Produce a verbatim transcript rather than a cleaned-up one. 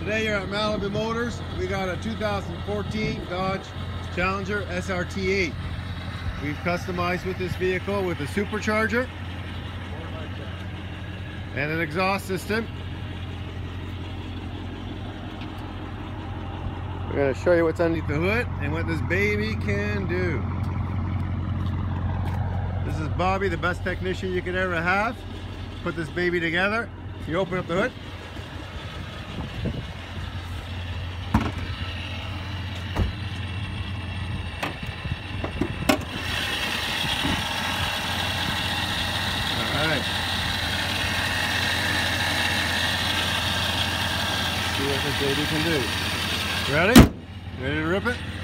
Today you're at Malibu Motors. We got a two thousand fourteen Dodge Challenger S R T eight. We've customized with this vehicle with a supercharger and an exhaust system. We're going to show you what's underneath the hood and what this baby can do. This is Bobby, the best technician you could ever have. Put this baby together. You open up the hood. Alright. See what this baby can do. Ready? Ready to rip it?